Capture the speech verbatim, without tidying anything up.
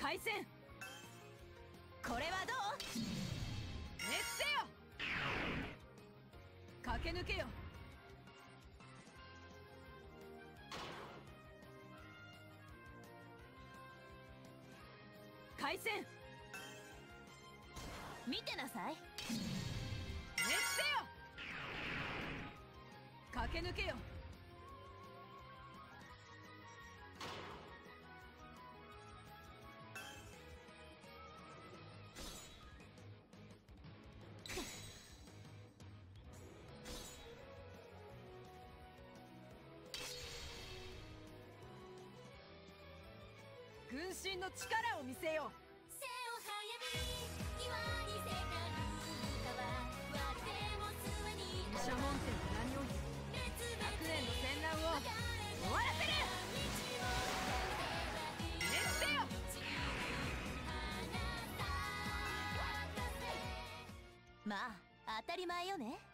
開戦。これはどう？熱せよ。駆け抜けよ。開戦。見てなさい。熱せよ。駆け抜けよ。軍神の力を見せよう。毘沙門天の名において百年の戦乱を終わらせる。熱せよ。 まあ当たり前よね。